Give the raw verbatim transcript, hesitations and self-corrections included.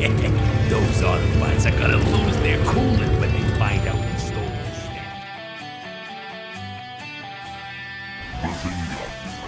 Those Autobots are gonna lose their coolant when they find out we stole the staff. Bazinga.